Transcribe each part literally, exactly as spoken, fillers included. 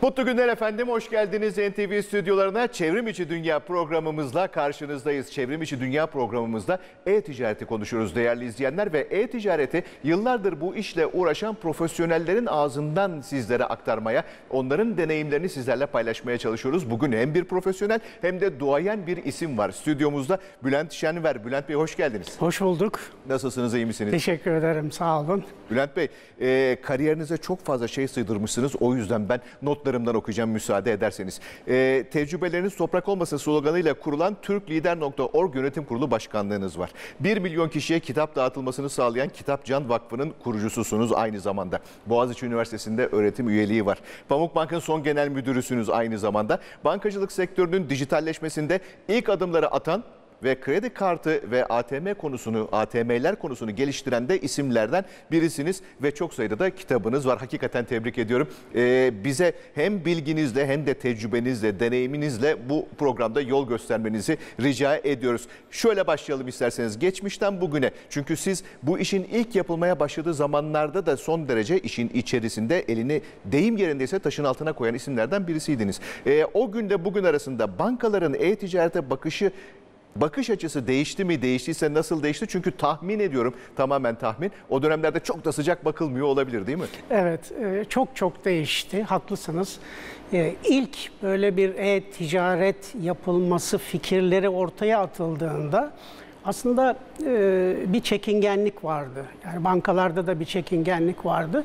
Mutlu günler efendim, hoş geldiniz N T V stüdyolarına. Çevrim İçi Dünya programımızla karşınızdayız. Çevrim İçi Dünya programımızda e-ticareti konuşuyoruz değerli izleyenler ve e-ticareti yıllardır bu işle uğraşan profesyonellerin ağzından sizlere aktarmaya, onların deneyimlerini sizlerle paylaşmaya çalışıyoruz. Bugün hem bir profesyonel hem de duayen bir isim var. Stüdyomuzda Bülent Şenver. Bülent Bey hoş geldiniz. Hoş bulduk. Nasılsınız, iyi misiniz? Teşekkür ederim, sağ olun. Bülent Bey, e, kariyerinize çok fazla şey sığdırmışsınız. O yüzden ben notlarımdan okuyacağım müsaade ederseniz. E, tecrübeleriniz toprak olmasın sloganıyla kurulan Türk Lider nokta org Yönetim Kurulu Başkanlığınız var. bir milyon kişiye kitap dağıtılmasını sağlayan Kitapcan Vakfı'nın kurucususunuz aynı zamanda. Boğaziçi Üniversitesi'nde öğretim üyeliği var. Pamukbank'ın son genel müdürüsünüz aynı zamanda. Bankacılık sektörünün dijitalleşmesinde ilk adımları atan ve kredi kartı ve A T M konusunu, A T M'ler konusunu geliştiren de isimlerden birisiniz ve çok sayıda da kitabınız var. Hakikaten tebrik ediyorum. Ee, bize hem bilginizle hem de tecrübenizle, deneyiminizle bu programda yol göstermenizi rica ediyoruz. Şöyle başlayalım isterseniz geçmişten bugüne. Çünkü siz bu işin ilk yapılmaya başladığı zamanlarda da son derece işin içerisinde elini deyim yerindeyse taşın altına koyan isimlerden birisiydiniz. Ee, o günde bugün arasında bankaların e-ticarete bakışı Bakış açısı değişti mi? Değiştiyse nasıl değişti? Çünkü tahmin ediyorum, tamamen tahmin, o dönemlerde çok da sıcak bakılmıyor olabilir değil mi? Evet, çok çok değişti. Haklısınız. İlk böyle bir e-ticaret yapılması fikirleri ortaya atıldığında aslında bir çekingenlik vardı. Yani bankalarda da bir çekingenlik vardı.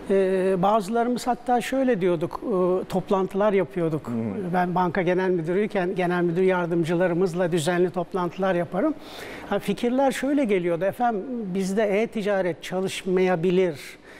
Bazılarımız hatta şöyle diyorduk, toplantılar yapıyorduk. Hmm. Ben banka genel müdürüyken genel müdür yardımcılarımızla düzenli toplantılar yaparım. Fikirler şöyle geliyordu: efendim bizde e-ticaret çalışmayabilir.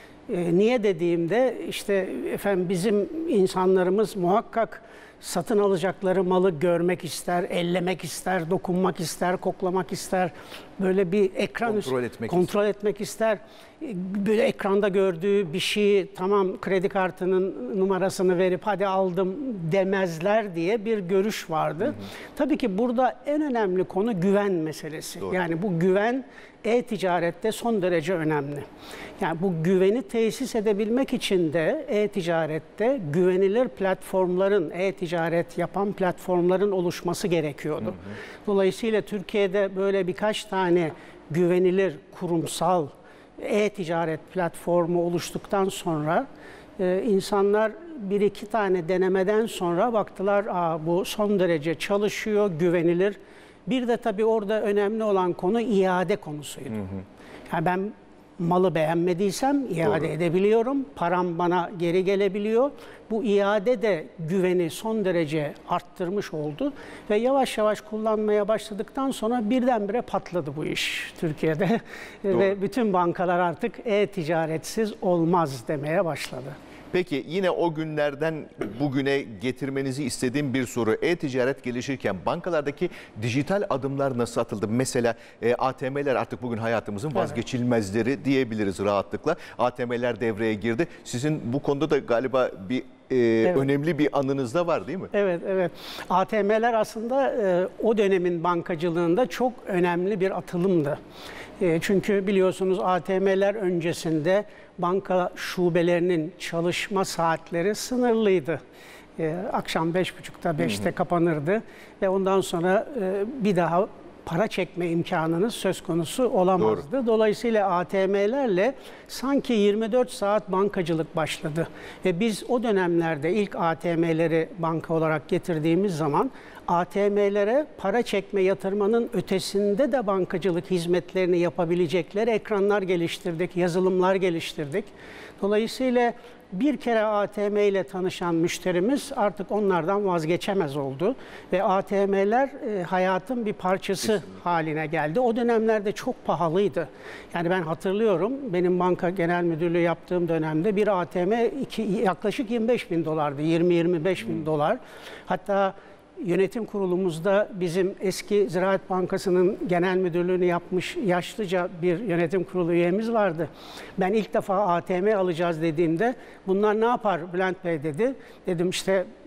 Niye dediğimde işte efendim bizim insanlarımız muhakkak satın alacakları malı görmek ister, ellemek ister, dokunmak ister, koklamak ister. Böyle bir ekran kontrol etmek, kontrol ister. etmek ister. Böyle ekranda gördüğü bir şeyi tamam kredi kartının numarasını verip hadi aldım demezler diye bir görüş vardı. Hı hı. Tabii ki burada en önemli konu güven meselesi. Doğru. Yani bu güven e-ticarette son derece önemli. Yani bu güveni tesis edebilmek için de e-ticarette güvenilir platformların, e-ticaret yapan platformların oluşması gerekiyordu. Hı hı. Dolayısıyla Türkiye'de böyle birkaç tane güvenilir kurumsal e-ticaret platformu oluştuktan sonra e, insanlar bir iki tane denemeden sonra baktılar, aa bu son derece çalışıyor, güvenilir. Bir de tabii orada önemli olan konu iade konusuydu. Hı hı. Yani ben malı beğenmediysem iade Doğru. edebiliyorum. Param bana geri gelebiliyor. Bu iade de güveni son derece arttırmış oldu. Ve yavaş yavaş kullanmaya başladıktan sonra birdenbire patladı bu iş Türkiye'de. Ve bütün bankalar artık e-ticaretsiz olmaz demeye başladı. Peki yine o günlerden bugüne getirmenizi istediğim bir soru. E-ticaret gelişirken bankalardaki dijital adımlar nasıl atıldı? Mesela e, A T M'ler artık bugün hayatımızın vazgeçilmezleri diyebiliriz rahatlıkla. A T M'ler devreye girdi. Sizin bu konuda da galiba bir e, evet. önemli bir anınız da var değil mi? Evet, evet. A T M'ler aslında e, o dönemin bankacılığında çok önemli bir atılımdı. E, çünkü biliyorsunuz A T M'ler öncesinde banka şubelerinin çalışma saatleri sınırlıydı. Ee, akşam beş buçukta beşte kapanırdı ve ondan sonra e, bir daha para çekme imkanınız söz konusu olamazdı. Doğru. Dolayısıyla A T M'lerle sanki yirmi dört saat bankacılık başladı. Ve biz o dönemlerde ilk A T M'leri banka olarak getirdiğimiz zaman A T M'lere para çekme yatırmanın ötesinde de bankacılık hizmetlerini yapabilecekleri ekranlar geliştirdik, yazılımlar geliştirdik. Dolayısıyla bir kere A T M ile tanışan müşterimiz artık onlardan vazgeçemez oldu. Ve A T M'ler e, hayatın bir parçası Kesinlikle. haline geldi. O dönemlerde çok pahalıydı. Yani ben hatırlıyorum, benim banka genel müdürlüğü yaptığım dönemde bir A T M iki, yaklaşık yirmi beş bin dolardı. yirmi yirmi beş bin hmm. dolar. Hatta yönetim kurulumuzda bizim eski Ziraat Bankası'nın genel müdürlüğünü yapmış yaşlıca bir yönetim kurulu üyemiz vardı. Ben ilk defa A T M alacağız dediğimde bunlar ne yapar Bülent Bey dedi. Dedim işte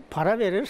para verir.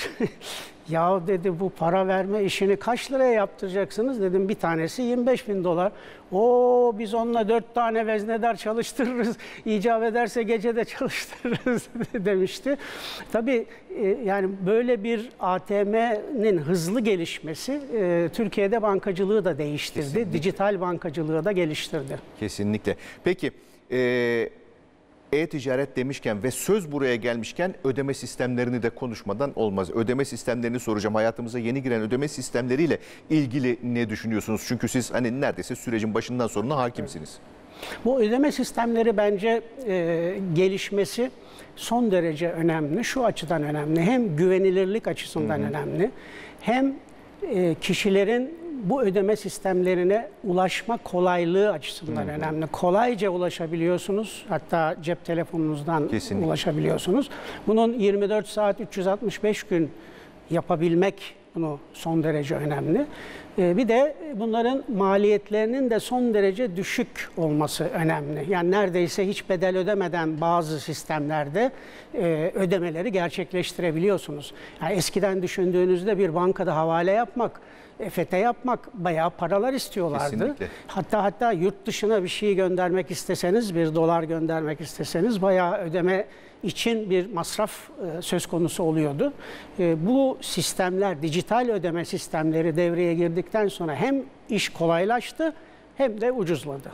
Ya dedi, bu para verme işini kaç liraya yaptıracaksınız? Dedim bir tanesi yirmi beş bin dolar. O biz onunla dört tane veznedar çalıştırırız. İcap ederse gece de çalıştırırız demişti. Tabii yani böyle bir A T M'nin hızlı gelişmesi Türkiye'de bankacılığı da değiştirdi. Kesinlikle. Dijital bankacılığı da geliştirdi. Kesinlikle. Peki e E-ticaret demişken ve söz buraya gelmişken ödeme sistemlerini de konuşmadan olmaz. Ödeme sistemlerini soracağım. Hayatımıza yeni giren ödeme sistemleriyle ilgili ne düşünüyorsunuz? Çünkü siz hani neredeyse sürecin başından sonuna hakimsiniz. Bu ödeme sistemleri bence e, gelişmesi son derece önemli. Şu açıdan önemli. Hem güvenilirlik açısından hı hı. önemli. Hem e, kişilerin bu ödeme sistemlerine ulaşma kolaylığı açısından hı hı. önemli. Kolayca ulaşabiliyorsunuz. Hatta cep telefonunuzdan Kesinlikle. ulaşabiliyorsunuz. Bunun yirmi dört saat üç yüz altmış beş gün yapabilmek bunu son derece önemli. Ee, bir de bunların maliyetlerinin de son derece düşük olması önemli. Yani neredeyse hiç bedel ödemeden bazı sistemlerde e, ödemeleri gerçekleştirebiliyorsunuz. Yani eskiden düşündüğünüzde bir bankada havale yapmak, E F T yapmak bayağı paralar istiyorlardı. Kesinlikle. Hatta hatta yurt dışına bir şey göndermek isteseniz, bir dolar göndermek isteseniz bayağı ödeme için bir masraf e, söz konusu oluyordu. E, bu sistemler, dijital ödeme sistemleri devreye girdikten sonra hem iş kolaylaştı hem de ucuzladı.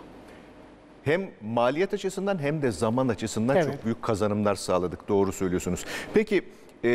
Hem maliyet açısından hem de zaman açısından evet. çok büyük kazanımlar sağladık. Doğru söylüyorsunuz. Peki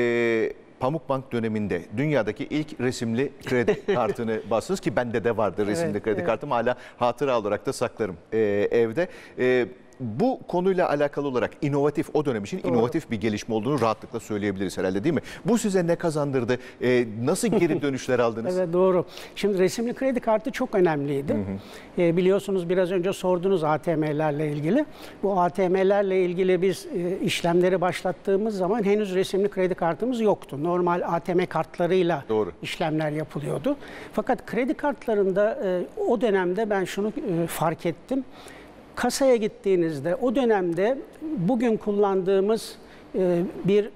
e Pamukbank döneminde dünyadaki ilk resimli kredi kartını bastınız ki bende de vardı resimli evet, kredi evet. kartım. Hala hatıra olarak da saklarım e, evde. E, bu konuyla alakalı olarak inovatif, o dönem için Doğru. inovatif bir gelişme olduğunu rahatlıkla söyleyebiliriz herhalde, değil mi? Bu size ne kazandırdı? E, nasıl geri dönüşler aldınız? Evet, doğru. Şimdi resimli kredi kartı çok önemliydi. Hı hı. E, biliyorsunuz biraz önce sordunuz A T M'lerle ilgili. Bu A T M'lerle ilgili biz e, işlemleri başlattığımız zaman henüz resimli kredi kartımız yoktu. Normal A T M kartlarıyla Doğru. işlemler yapılıyordu. Fakat kredi kartlarında e, o dönemde ben şunu e, fark ettim. Kasaya gittiğinizde o dönemde bugün kullandığımız e, bir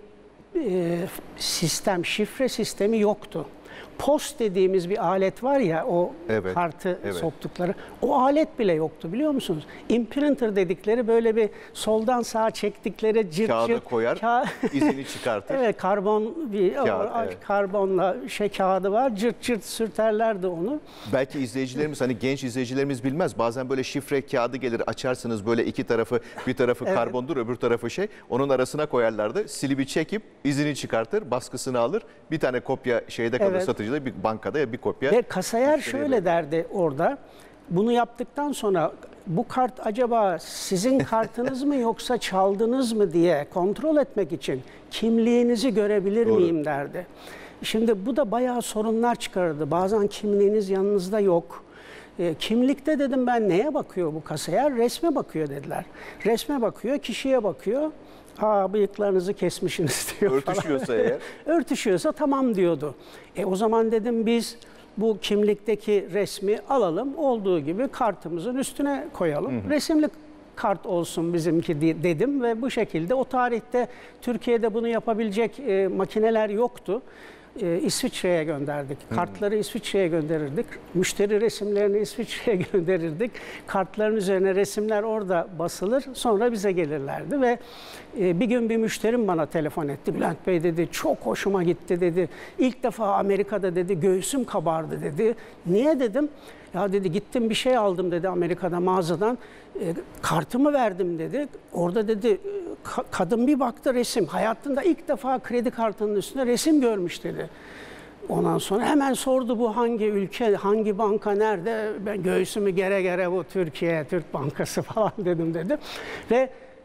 e, sistem, şifre sistemi yoktu. Post dediğimiz bir alet var ya, o evet, kartı evet. soktukları, o alet bile yoktu, biliyor musunuz? Imprinter dedikleri böyle bir soldan sağa çektikleri cırt Kağıda cırt, koyar, ka izini çıkartır. Evet, karbon bir Kağıt, o, evet. karbonla şey kağıdı var, cırt cırt sürterlerdi onu. Belki izleyicilerimiz, hani genç izleyicilerimiz bilmez. Bazen böyle şifre kağıdı gelir, açarsınız böyle iki tarafı, bir tarafı evet. karbondur, öbür tarafı şey. Onun arasına koyarlardı. Silibi çekip izini çıkartır, baskısını alır. Bir tane kopya şeyde kalır evet. satıcı. Bir bankada ya bir kopya. Ve kasayer şöyle derdi orada. Bunu yaptıktan sonra bu kart acaba sizin kartınız mı yoksa çaldınız mı diye kontrol etmek için kimliğinizi görebilir Doğru. miyim derdi. Şimdi bu da bayağı sorunlar çıkardı. Bazen kimliğiniz yanınızda yok. E, kimlikte dedim ben, neye bakıyor bu kasayer? Resme bakıyor dediler. Resme bakıyor, kişiye bakıyor. Aa, bıyıklarınızı kesmişsiniz diyor. Örtüşüyorsa falan. eğer. Örtüşüyorsa tamam diyordu. E o zaman dedim biz bu kimlikteki resmi alalım, olduğu gibi kartımızın üstüne koyalım. Hı hı. Resimli kart olsun bizimki dedim ve bu şekilde o tarihte Türkiye'de bunu yapabilecek e, makineler yoktu. E, İsviçre'ye gönderdik. Kartları İsviçre'ye gönderirdik. Müşteri resimlerini İsviçre'ye gönderirdik. Kartların üzerine resimler orada basılır. Sonra bize gelirlerdi ve e, bir gün bir müşterim bana telefon etti. Bülent Bey dedi, çok hoşuma gitti dedi. İlk defa Amerika'da dedi göğsüm kabardı dedi. Niye dedim? Ya dedi gittim bir şey aldım dedi Amerika'da mağazadan. E, kartımı verdim dedi. Orada dedi ka kadın bir baktı resim. Hayatında ilk defa kredi kartının üstünde resim görmüş dedi. Ondan sonra hemen sordu bu hangi ülke, hangi banka, nerede? Ben göğsümü gere gere bu Türkiye, Türk Bankası falan dedim dedi. Ve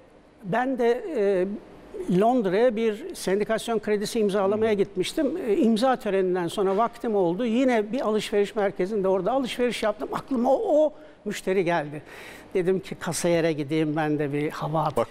ben de e, Londra'ya bir sendikasyon kredisi imzalamaya gitmiştim. E, imza töreninden sonra vaktim oldu. Yine bir alışveriş merkezinde orada alışveriş yaptım. Aklıma o, o müşteri geldi. Dedim ki kasayere gideyim ben de bir hava atayım.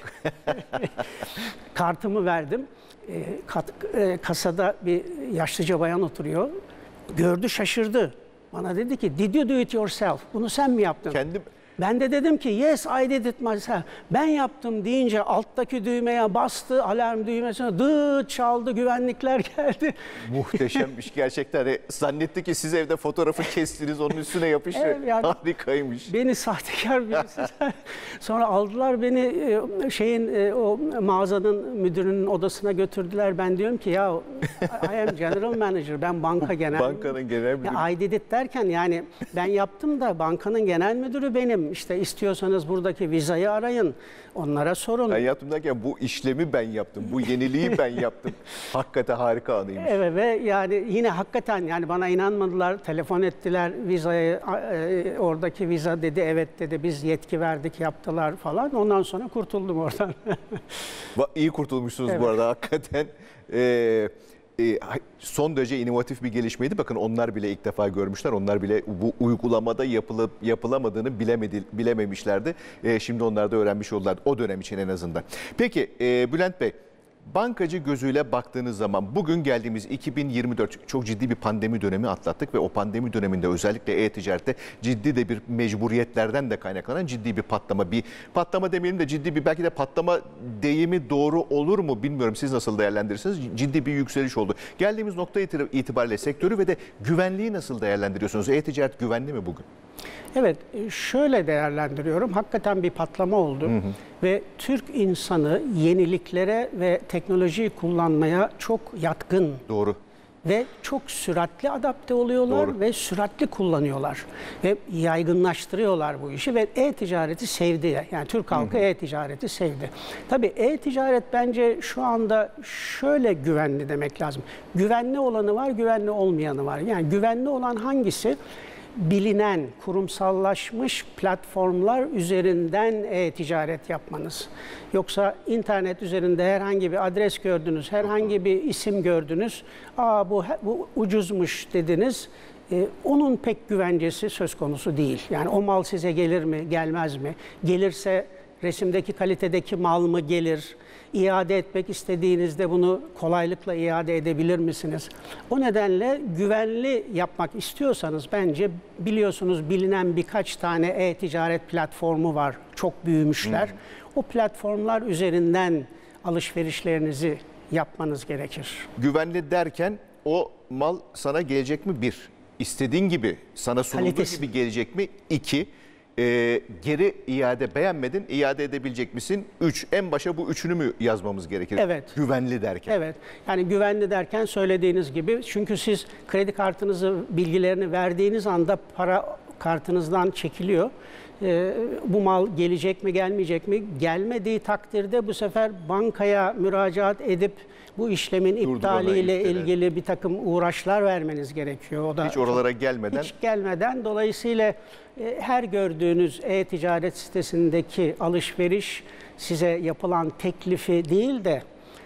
Kartımı verdim. E, kat, e, kasada bir yaşlıca bayan oturuyor. Gördü, şaşırdı. Bana dedi ki, did you do it yourself? Bunu sen mi yaptın? Kendim Ben de dedim ki yes I did it myself. Ben yaptım deyince alttaki düğmeye bastı, alarm düğmesine dıt çaldı, güvenlikler geldi. Muhteşemmiş gerçekten. Hani zannetti ki siz evde fotoğrafı kestiniz, onun üstüne yapıştı. Evet, yani harikaymış. Beni sahtekar birisi. Sonra aldılar beni şeyin o mağazanın müdürünün odasına götürdüler. Ben diyorum ki ya I am general manager. Ben banka genel Bankanın genel müdürü. Ya, I did it derken yani ben yaptım da bankanın genel müdürü benim. İşte istiyorsanız buradaki vizayı arayın. Onlara sorun. Ben yaptım derken bu işlemi ben yaptım. Bu yeniliği ben yaptım. Hakikaten harika anıymış. Evet ve yani yine hakikaten yani bana inanmadılar. Telefon ettiler vizayı e, oradaki viza dedi evet dedi biz yetki verdik yaptılar falan. Ondan sonra kurtuldum oradan. İyi kurtulmuşsunuz Evet. bu arada hakikaten. Ee, e, son derece inovatif bir gelişmeydi. Bakın onlar bile ilk defa görmüşler. Onlar bile bu uygulamada yapılıp yapılamadığını bilemedi, bilememişlerdi. Ee, şimdi onlar da öğrenmiş oldular. O dönem için en azından. Peki e, Bülent Bey, bankacı gözüyle baktığınız zaman bugün geldiğimiz iki bin yirmi dört çok ciddi bir pandemi dönemi atlattık ve o pandemi döneminde özellikle e-ticarette ciddi de bir mecburiyetlerden de kaynaklanan ciddi bir patlama. Bir patlama demeyelim de ciddi bir belki de patlama deyimi doğru olur mu bilmiyorum. Siz nasıl değerlendirirsiniz? Ciddi bir yükseliş oldu. Geldiğimiz nokta itibariyle sektörü ve de güvenliği nasıl değerlendiriyorsunuz? E-ticaret güvenli mi bugün? Evet, şöyle değerlendiriyorum. Hakikaten bir patlama oldu. Hı hı. Ve Türk insanı yeniliklere ve teknolojiyi kullanmaya çok yatkın. Doğru. Ve çok süratli adapte oluyorlar Doğru. ve süratli kullanıyorlar. Ve yaygınlaştırıyorlar bu işi ve e-ticareti sevdi. Yani Türk halkı e-ticareti sevdi. Tabii e-ticaret bence şu anda şöyle güvenli demek lazım. Güvenli olanı var, güvenli olmayanı var. Yani güvenli olan hangisi? Bilinen, kurumsallaşmış platformlar üzerinden e-ticaret yapmanız. Yoksa internet üzerinde herhangi bir adres gördünüz, herhangi bir isim gördünüz, aa bu, bu ucuzmuş dediniz, ee, onun pek güvencesi söz konusu değil. Yani o mal size gelir mi, gelmez mi? Gelirse resimdeki kalitedeki mal mı gelir? İade etmek istediğinizde bunu kolaylıkla iade edebilir misiniz? O nedenle güvenli yapmak istiyorsanız bence biliyorsunuz bilinen birkaç tane e-ticaret platformu var. Çok büyümüşler. Hmm. O platformlar üzerinden alışverişlerinizi yapmanız gerekir. Güvenli derken o mal sana gelecek mi? Bir. İstediğin gibi sana sunulduğu Kalitesi. gibi gelecek mi? İki. E, geri iade beğenmedin, iade edebilecek misin? Üç. En başa bu üçünü mü yazmamız gerekir? Evet. Güvenli derken. Evet. Yani güvenli derken söylediğiniz gibi. Çünkü siz kredi kartınızı, bilgilerini verdiğiniz anda para kartınızdan çekiliyor. E, bu mal gelecek mi, gelmeyecek mi? Gelmediği takdirde bu sefer bankaya müracaat edip bu işlemin iptaliyle ilgili bir takım uğraşlar vermeniz gerekiyor. O da hiç oralara çok, gelmeden. Hiç gelmeden. Dolayısıyla e, her gördüğünüz e-ticaret sitesindeki alışveriş size yapılan teklifi değil de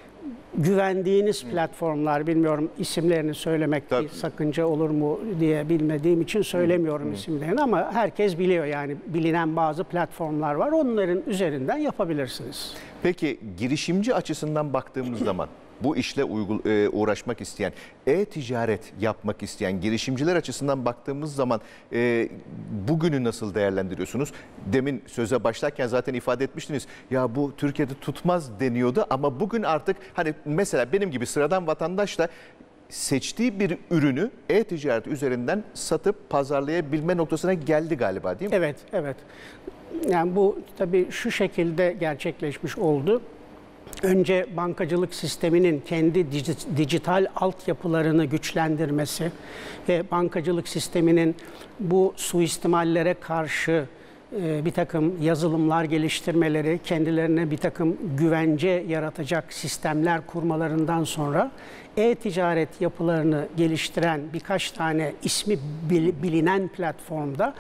güvendiğiniz hmm. platformlar, bilmiyorum isimlerini söylemekte sakınca olur mu diye bilmediğim için söylemiyorum hmm. isimlerini ama herkes biliyor yani bilinen bazı platformlar var. Onların üzerinden yapabilirsiniz. Peki girişimci açısından baktığımız zaman bu işle uğraşmak isteyen, e-ticaret yapmak isteyen girişimciler açısından baktığımız zaman e, bugünü nasıl değerlendiriyorsunuz? Demin söze başlarken zaten ifade etmiştiniz. Ya bu Türkiye'de tutmaz deniyordu ama bugün artık hani mesela benim gibi sıradan vatandaş da seçtiği bir ürünü e-ticaret üzerinden satıp pazarlayabilme noktasına geldi galiba değil mi? Evet, evet. Yani bu tabii şu şekilde gerçekleşmiş oldu. Önce bankacılık sisteminin kendi dijital altyapılarını güçlendirmesi ve bankacılık sisteminin bu suistimallere karşı bir takım yazılımlar geliştirmeleri, kendilerine bir takım güvence yaratacak sistemler kurmalarından sonra e-ticaret yapılarını geliştiren birkaç tane ismi bilinen platformda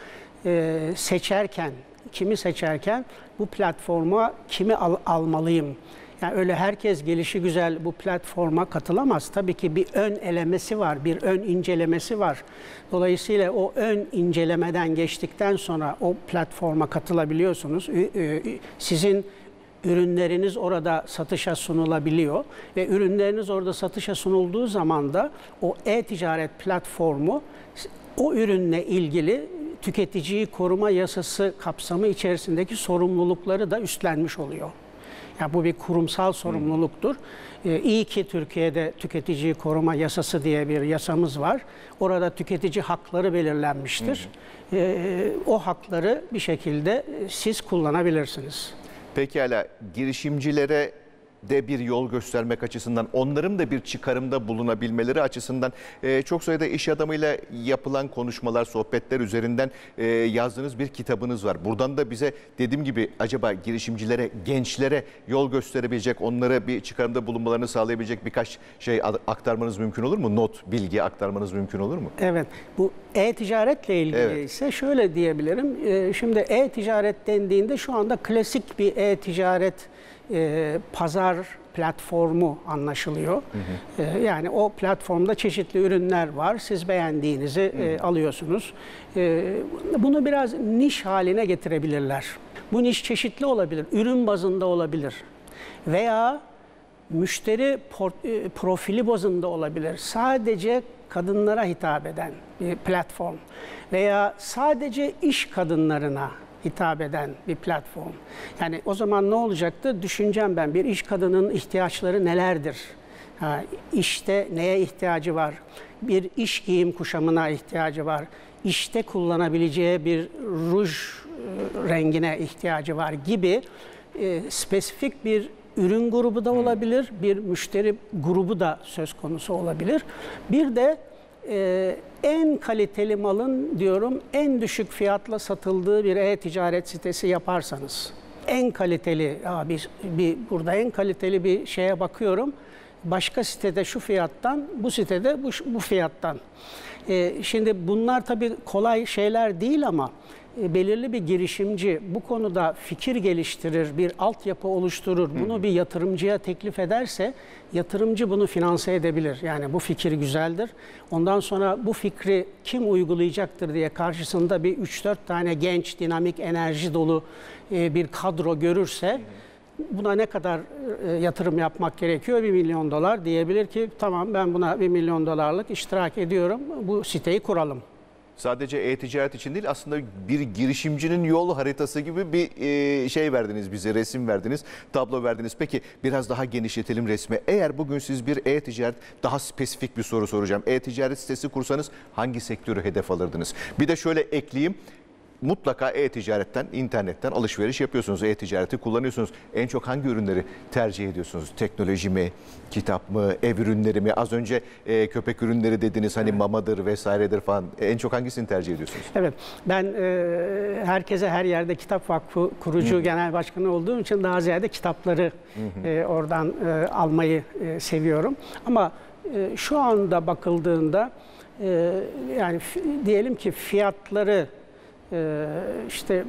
seçerken, kimi seçerken bu platforma kimi al almalıyım? Yani öyle herkes gelişigüzel bu platforma katılamaz. Tabii ki bir ön elemesi var, bir ön incelemesi var. Dolayısıyla o ön incelemeden geçtikten sonra o platforma katılabiliyorsunuz. Sizin ürünleriniz orada satışa sunulabiliyor ve ürünleriniz orada satışa sunulduğu zaman da o e-ticaret platformu o ürünle ilgili tüketiciyi koruma yasası kapsamı içerisindeki sorumlulukları da üstlenmiş oluyor. Yani bu bir kurumsal sorumluluktur. Ee, iyi ki Türkiye'de tüketiciyi koruma yasası diye bir yasamız var. Orada tüketici hakları belirlenmiştir. Ee, o hakları bir şekilde siz kullanabilirsiniz. Pekala, girişimcilere de bir yol göstermek açısından, onların da bir çıkarımda bulunabilmeleri açısından e, çok sayıda iş adamıyla yapılan konuşmalar, sohbetler üzerinden e, yazdığınız bir kitabınız var. Buradan da bize dediğim gibi acaba girişimcilere, gençlere yol gösterebilecek, onlara bir çıkarımda bulunmalarını sağlayabilecek birkaç şey aktarmanız mümkün olur mu? Not, bilgi aktarmanız mümkün olur mu? Evet, bu e-ticaretle ilgili Evet. ise şöyle diyebilirim. E, şimdi e-ticaret dendiğinde şu anda klasik bir e-ticaret E, pazar platformu anlaşılıyor. Hı hı. E, yani o platformda çeşitli ürünler var. Siz beğendiğinizi e, alıyorsunuz. E, bunu biraz niş haline getirebilirler. Bu niş çeşitli olabilir. Ürün bazında olabilir. Veya müşteri e, profili bazında olabilir. Sadece kadınlara hitap eden bir platform. Veya sadece iş kadınlarına hitap eden bir platform. Yani o zaman ne olacaktı? Düşüneceğim ben, bir iş kadının ihtiyaçları nelerdir? Ha, işte neye ihtiyacı var? Bir iş giyim kuşamına ihtiyacı var. İşte kullanabileceği bir ruj e, rengine ihtiyacı var gibi e, spesifik bir ürün grubu da olabilir. Bir müşteri grubu da söz konusu olabilir. Bir de Ee, en kaliteli malın diyorum en düşük fiyatla satıldığı bir e-ticaret sitesi yaparsanız, en kaliteli aa, bir, bir burada en kaliteli bir şeye bakıyorum, başka sitede şu fiyattan, bu sitede bu, bu fiyattan. Ee, şimdi bunlar tabii kolay şeyler değil ama e, belirli bir girişimci bu konuda fikir geliştirir, bir altyapı oluşturur, bunu bir yatırımcıya teklif ederse yatırımcı bunu finanse edebilir. Yani bu fikir güzeldir. Ondan sonra bu fikri kim uygulayacaktır diye karşısında bir üç dört tane genç, dinamik, enerji dolu e, bir kadro görürse buna ne kadar e, yatırım yapmak gerekiyor? Bir milyon dolar diyebilir ki tamam ben buna bir milyon dolarlık iştirak ediyorum. Bu siteyi kuralım. Sadece e-ticaret için değil, aslında bir girişimcinin yol haritası gibi bir e, şey verdiniz bize, resim verdiniz, tablo verdiniz. Peki biraz daha genişletelim resmi. Eğer bugün siz bir e-ticaret, daha spesifik bir soru soracağım. E-ticaret sitesi kursanız hangi sektörü hedef alırdınız? Bir de şöyle ekleyeyim. Mutlaka e-ticaretten, internetten alışveriş yapıyorsunuz. E-ticareti kullanıyorsunuz. En çok hangi ürünleri tercih ediyorsunuz? Teknoloji mi, kitap mı, ev ürünleri mi? Az önce e, köpek ürünleri dediniz, hani mamadır vesairedir falan. En çok hangisini tercih ediyorsunuz? Evet, ben e, herkese her yerde Kitap Vakfı kurucu Hı. genel başkanı olduğum için daha ziyade kitapları e, oradan e, almayı e, seviyorum. Ama e, şu anda bakıldığında e, yani diyelim ki fiyatları Ee, işte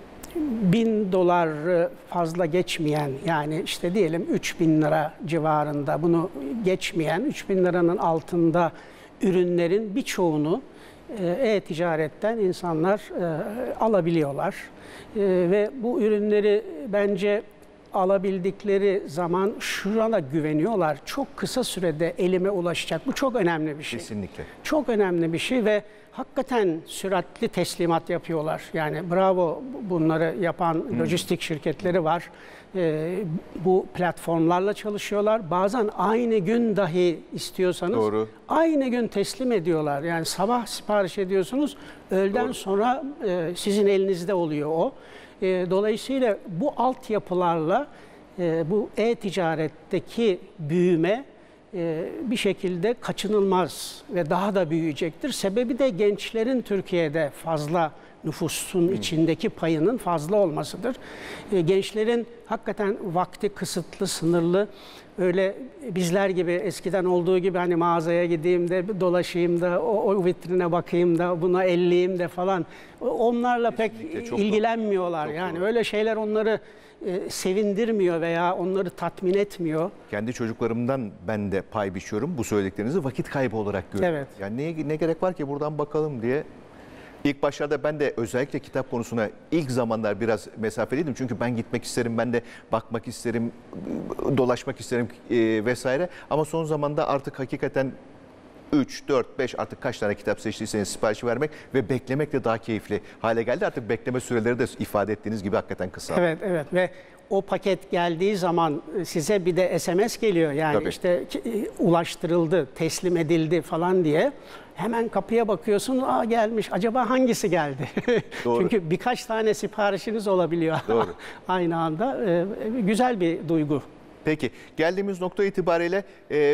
bin dolar fazla geçmeyen, yani işte diyelim üç bin lira civarında, bunu geçmeyen, üç bin liranın altında ürünlerin birçoğunu e-ticaretten insanlar e, alabiliyorlar. E, ve bu ürünleri bence alabildikleri zaman şuna da güveniyorlar. Çok kısa sürede elime ulaşacak. Bu çok önemli bir şey. Kesinlikle. Çok önemli bir şey ve hakikaten süratli teslimat yapıyorlar. Yani bravo, bunları yapan hmm. lojistik şirketleri var. Ee, bu platformlarla çalışıyorlar. Bazen aynı gün dahi istiyorsanız Doğru. aynı gün teslim ediyorlar. Yani sabah sipariş ediyorsunuz, öğleden Doğru. sonra e, sizin elinizde oluyor o. E, dolayısıyla bu altyapılarla e, bu e-ticaretteki büyüme e, bir şekilde kaçınılmaz ve daha da büyüyecektir. Sebebi de gençlerin Türkiye'de fazla nüfusun hmm. içindeki payının fazla olmasıdır. E, gençlerin hakikaten vakti kısıtlı, sınırlı. Öyle bizler gibi eskiden olduğu gibi hani mağazaya gideyim de dolaşayım da o, o vitrine bakayım da buna elleyeyim de falan, onlarla Kesinlikle pek ilgilenmiyorlar. Çok yani doğru. Öyle şeyler onları e, sevindirmiyor veya onları tatmin etmiyor. Kendi çocuklarımdan ben de pay biçiyorum. Bu söylediklerinizi vakit kaybı olarak görüyorum. Evet. Yani ne, ne gerek var ki buradan bakalım diye. İlk başlarda ben de özellikle kitap konusuna ilk zamanlar biraz mesafeliydim. Çünkü ben gitmek isterim, ben de bakmak isterim, dolaşmak isterim e, vesaire. Ama son zamanda artık hakikaten üç, dört, beş artık kaç tane kitap seçtiyseniz sipariş vermek ve beklemek de daha keyifli hale geldi. Artık bekleme süreleri de ifade ettiğiniz gibi hakikaten kısa. Evet, evet ve o paket geldiği zaman size bir de S M S geliyor. Yani Tabii. işte ulaştırıldı, teslim edildi falan diye. Hemen kapıya bakıyorsun, aa gelmiş. Acaba hangisi geldi? Doğru. Çünkü birkaç tane siparişiniz olabiliyor Doğru. aynı anda. Ee, güzel bir duygu. Peki geldiğimiz nokta itibariyle e,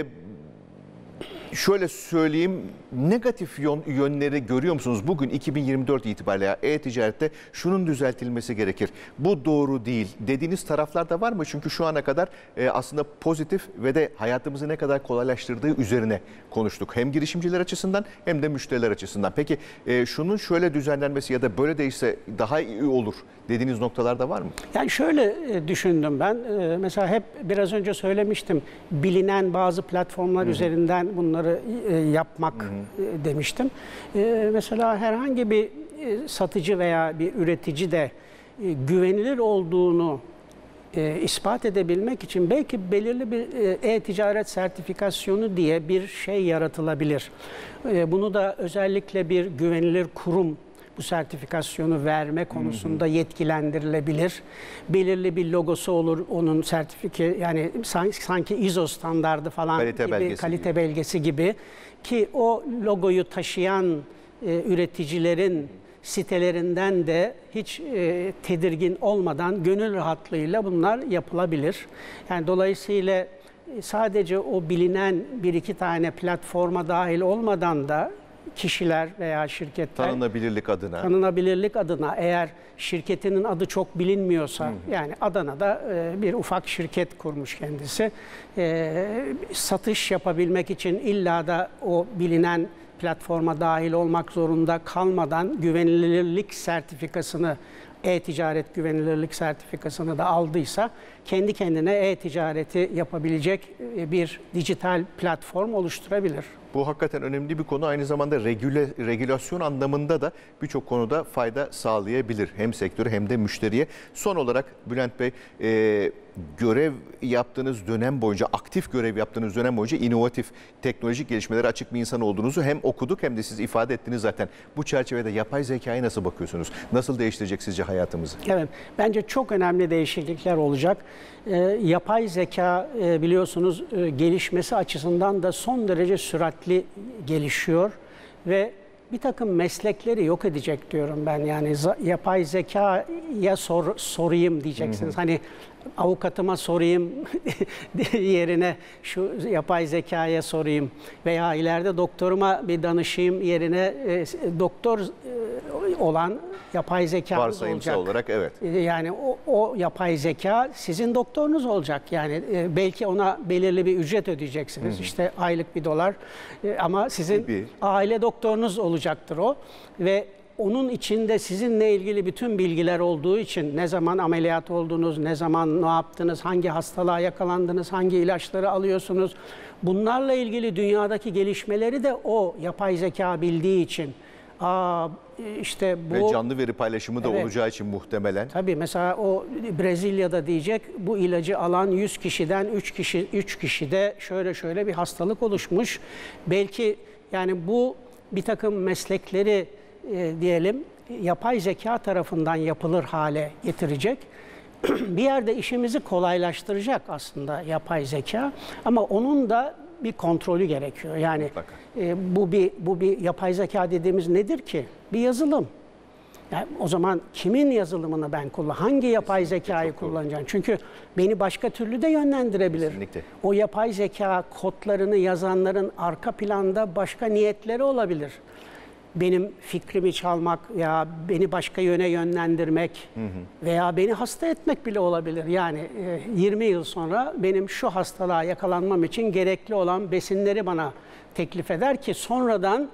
şöyle söyleyeyim, negatif yönleri görüyor musunuz? Bugün iki bin yirmi dört itibariyle e-ticarette şunun düzeltilmesi gerekir, bu doğru değil dediğiniz taraflar da var mı? Çünkü şu ana kadar e, aslında pozitif ve de hayatımızı ne kadar kolaylaştırdığı üzerine konuştuk. Hem girişimciler açısından hem de müşteriler açısından. Peki e, şunun şöyle düzenlenmesi ya da böyle değişse daha iyi olur dediğiniz noktalar da var mı? Yani şöyle düşündüm ben. Mesela hep biraz önce söylemiştim. Bilinen bazı platformlar Hı-hı. üzerinden bunları yapmak Hı-hı. demiştim. Mesela herhangi bir satıcı veya bir üretici de güvenilir olduğunu ispat edebilmek için belki belirli bir e-ticaret sertifikasyonu diye bir şey yaratılabilir. Bunu da özellikle bir güvenilir kurum bu sertifikasyonu verme konusunda hı hı. yetkilendirilebilir. Belirli bir logosu olur onun sertifike, yani sanki I S O standardı falan kalite gibi, belgesi kalite gibi. belgesi gibi ki o logoyu taşıyan e, üreticilerin sitelerinden de hiç e, tedirgin olmadan gönül rahatlığıyla bunlar yapılabilir. Yani dolayısıyla sadece o bilinen bir iki tane platforma dahil olmadan da kişiler veya şirketler tanınabilirlik adına tanınabilirlik adına eğer şirketinin adı çok bilinmiyorsa, hı hı. yani Adana'da e, bir ufak şirket kurmuş kendisi, e, satış yapabilmek için illa da o bilinen platforma dahil olmak zorunda kalmadan güvenilirlik sertifikasını, e-ticaret güvenilirlik sertifikasını da aldıysa kendi kendine e-ticareti yapabilecek bir dijital platform oluşturabilir. Bu hakikaten önemli bir konu. Aynı zamanda regüle, regülasyon anlamında da birçok konuda fayda sağlayabilir. Hem sektöre hem de müşteriye. Son olarak Bülent Bey, e, görev yaptığınız dönem boyunca, aktif görev yaptığınız dönem boyunca inovatif, teknolojik gelişmelere açık bir insan olduğunuzu hem okuduk hem de siz ifade ettiniz zaten. Bu çerçevede yapay zekaya nasıl bakıyorsunuz? Nasıl değiştirecek sizce hayatımızı? Evet, bence çok önemli değişiklikler olacak. E, yapay zeka e, biliyorsunuz e, gelişmesi açısından da son derece süratli gelişiyor ve bir takım meslekleri yok edecek diyorum ben. Yani yapay zekaya sor, sorayım diyeceksiniz. Hı hı. Hani avukatıma sorayım yerine şu yapay zekaya sorayım veya ileride doktoruma bir danışayım yerine e, doktor e, olan yapay zekamız olacak. olarak evet. Yani o, o yapay zeka sizin doktorunuz olacak. Yani e, belki ona belirli bir ücret ödeyeceksiniz. Hı hı. İşte aylık bir dolar e, ama sizin bir aile doktorunuz olacaktır o ve onun içinde sizinle ilgili bütün bilgiler olduğu için ne zaman ameliyat oldunuz, ne zaman ne yaptınız, hangi hastalığa yakalandınız, hangi ilaçları alıyorsunuz. Bunlarla ilgili dünyadaki gelişmeleri de o yapay zeka bildiği için. Aa, işte bu, ve canlı veri paylaşımı da evet. olacağı için muhtemelen. Tabii mesela o Brezilya'da diyecek bu ilacı alan yüz kişiden üç kişi üç kişide şöyle şöyle bir hastalık oluşmuş. Belki yani bu bir takım meslekleri e, diyelim yapay zeka tarafından yapılır hale getirecek. Bir yerde işimizi kolaylaştıracak aslında yapay zeka ama onun da bir kontrolü gerekiyor. Yani e, bu bir bu bir yapay zeka dediğimiz nedir ki? Bir yazılım. Yani o zaman kimin yazılımını ben kullan? Hangi yapay Kesinlikle zekayı kullanacağım? Çünkü beni başka türlü de yönlendirebilir. Kesinlikle. O yapay zeka kodlarını yazanların arka planda başka niyetleri olabilir. Benim fikrimi çalmak ya beni başka yöne yönlendirmek hı hı. veya beni hasta etmek bile olabilir. Yani yirmi yıl sonra benim şu hastalığa yakalanmam için gerekli olan besinleri bana teklif eder ki sonradan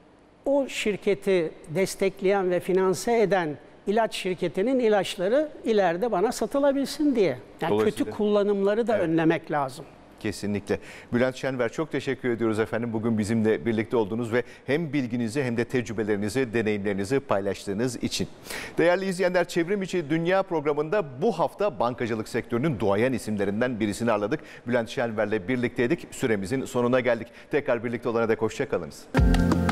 o şirketi destekleyen ve finanse eden ilaç şirketinin ilaçları ileride bana satılabilsin diye. Yani kötü kullanımları da evet. önlemek lazım. Kesinlikle. Bülent Şenver, çok teşekkür ediyoruz efendim. Bugün bizimle birlikte olduğunuz ve hem bilginizi hem de tecrübelerinizi, deneyimlerinizi paylaştığınız için. Değerli izleyenler, Çevrim İçi Dünya programında bu hafta bankacılık sektörünün duayen isimlerinden birisini ağırladık. Bülent Şenver'le birlikteydik. Süremizin sonuna geldik. Tekrar birlikte olana dek hoşça kalınız.